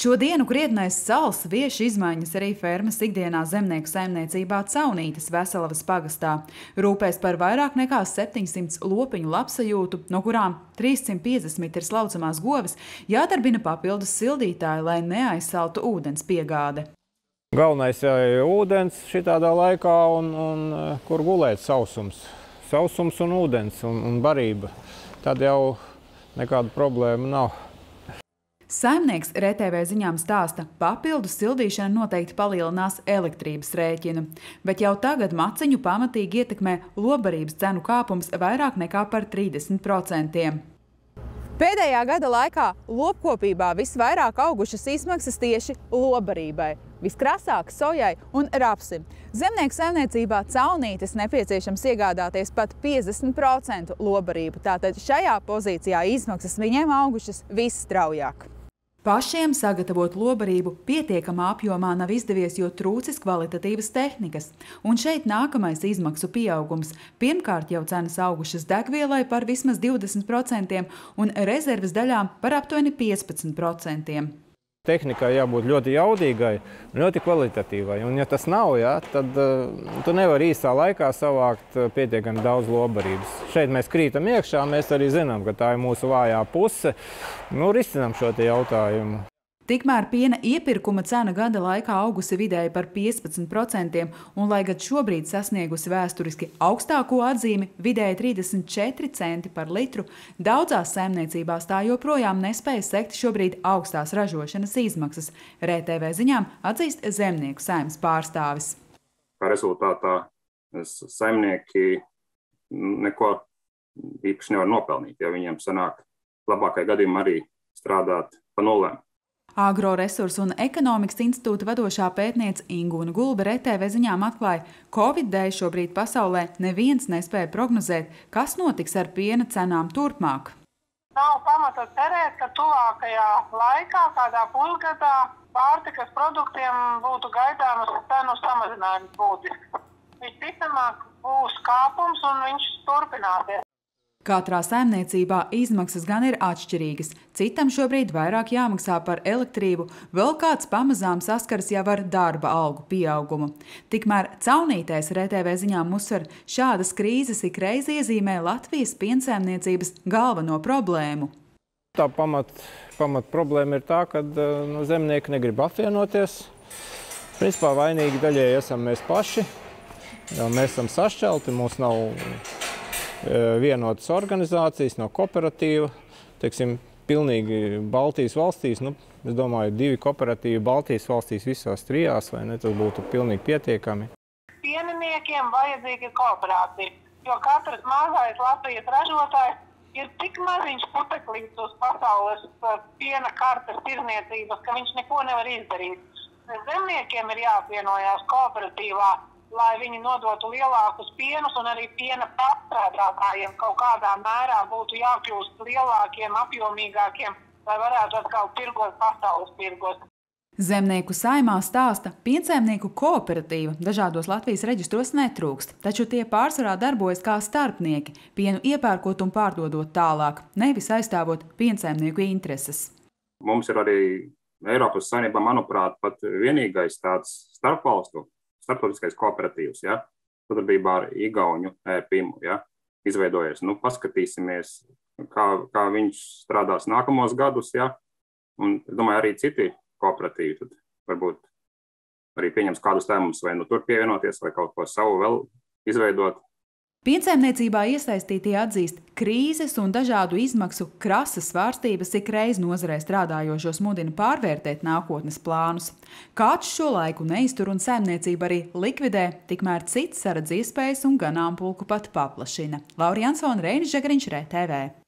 Šodienu krietnais sals vieš izmaiņas arī fermas ikdienā zemnieku saimniecībā Caunītes Veselavas pagastā. Rūpēs par vairāk nekā 700 lopiņu labsajūtu, no kurām 350 ir slaucamās govis, jādarbina papildus sildītāji, lai neaizsaltu ūdens piegāde. Galvenais ir ūdens šitādā laikā un kur gulēt sausums. Sausums un ūdens un barība. Tad jau nekāda problēma nav. Saimnieks RTV ziņām stāsta, papildus sildīšana noteikti palielinās elektrības rēķinu, bet jau tagad maciņu pamatīgi ietekmē lobarības cenu kāpums vairāk nekā par 30%. Pēdējā gada laikā lopkopībā visvairāk augušas izmaksas tieši lobarībai, viskrasāk sojai un rapsim. Zemnieku saimniecībā Caunītes nepieciešams iegādāties pat 50% lobarību, tātad šajā pozīcijā izmaksas viņiem augušas visstraujāk. Pašiem sagatavot lobarību pietiekamā apjomā nav izdevies, jo trūcis kvalitatīvas tehnikas. Un šeit nākamais izmaksu pieaugums. Pirmkārt jau cenas augušas degvielai par vismaz 20% un rezerves daļām par aptuveni 15%. Tehnikai jābūt ļoti jaudīgai, ļoti kvalitatīvai. Un ja tas nav, tad tu nevari īsā laikā savākt pietiekami daudz lobarības. Šeit mēs krītam iekšā, mēs arī zinām, ka tā ir mūsu vājā puse. Risinām šo jautājumu. Tikmēr piena iepirkuma cena gada laikā augusi vidēji par 15%, un lai gan šobrīd sasniegusi vēsturiski augstāko atzīmi vidēji 34 centi par litru, daudzās saimniecībās tā joprojām nespēja sekt šobrīd augstās ražošanas izmaksas. RTV ziņām atzīst zemnieku saimnes pārstāvis. Kā rezultātā saimnieki neko īpaši nevar nopelnīt, ja viņiem sanāk labākai gadījumā arī strādāt pa nulēm. Agroresursu un ekonomikas institūta vadošā pētniece Ingūna Gulbe RTV ziņām atklāja, Covid dēļ šobrīd pasaulē neviens nespēja prognozēt, kas notiks ar piena cenām turpmāk. Nav pamata cerēt, ka tuvākajā laikā, kādā pusgadā, pārtikas produktiem būtu gaidāmas cenu samazinājums būtisks. Visticamāk būs kāpums un viņš turpināsies. Katrā saimniecībā izmaksas gan ir atšķirīgas. Citam šobrīd vairāk jāmaksā par elektrību, vēl kāds pamazām saskaras jau ar darba algu pieaugumu. Tikmēr Caunītēs RTV ziņām uzsver, šādas krīzes ikreiz iezīmē Latvijas piensaimniecības galveno problēmu. Tā pamat problēma ir tā, ka zemnieki negrib apvienoties. Principā vainīgi daļēji esam mēs paši. Mēs esam sašķelti, mums nav vienotas organizācijas, no kooperatīva. Teiksim, pilnīgi Baltijas valstīs, es domāju, 2 kooperatīvi Baltijas valstīs visās 3, vai ne, tas būtu pilnīgi pietiekami. Pieniniekiem vajadzīgi kooperācija, jo katrs mazais Latvijas ražotājs ir tik maziņš puteklīts uz pasaules piena kartes tirniecības, ka viņš neko nevar izdarīt. Zemniekiem ir jāapvienojās kooperatīvā, lai viņi nodotu lielākus pienus un arī piena pārstrādātājiem kaut kādā mērā būtu jākļūst lielākiem, apjomīgākiem, lai varētu atkal tirgot pasaules tirgos. Zemnieku saimā stāsta, piensaimnieku kooperatīva dažādos Latvijas reģistros netrūkst, taču tie pārsvarā darbojas kā starpnieki, pienu iepērkot un pārdodot tālāk, nevis aizstāvot piensaimnieku intereses. Mums ir arī Eiropas Savienībā, manuprāt, pat vienīgais tāds starptautiskais kooperatīvs, sadarbībā ar Igauņu Pimu, izveidojies. Paskatīsimies, kā viņš strādās nākamos gadus, un, domāju, arī citi kooperatīvi, tad varbūt arī pieņems kādus lēmumus, vai tur pievienoties, vai kaut ko savu vēl izveidot. Piensaimniecībā iesaistītie atzīst, krīzes un dažādu izmaksu krasas svārstības ikreiz nozarē strādājošos mudina pārvērtēt nākotnes plānus. Kāds šo laiku neiztur un saimniecība arī likvidē, tikmēr cits saredz iespējas un ganāmpulku pat paplašina. Laura Jansone, Reinis Žagariņš, RTV.